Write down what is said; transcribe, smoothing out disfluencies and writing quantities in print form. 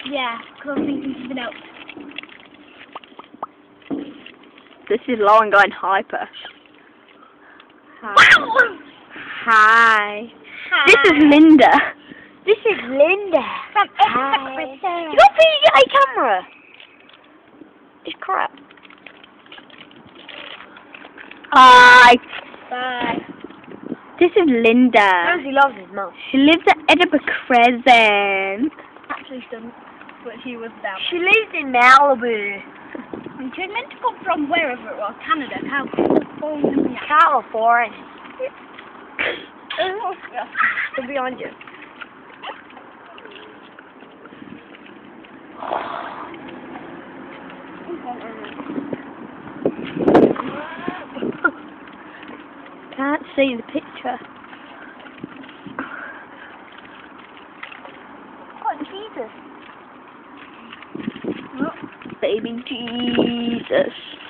Yeah, because I'm thinking something else. This is Lauren going hyper. Hi. Wow! Hi. Hi. This is Linda. This is Linda. From Hi. You got PDA camera. It's crap. Hi. Bye. This is Linda. Rosie loves his mum. She lives at Edinburgh Crescent. Actually, some, but she was down. She lives in Malibu. And she was meant to come from wherever it was, Canada. California. They're behind you. Can't see the picture. Oh, Jesus. Baby Jesus.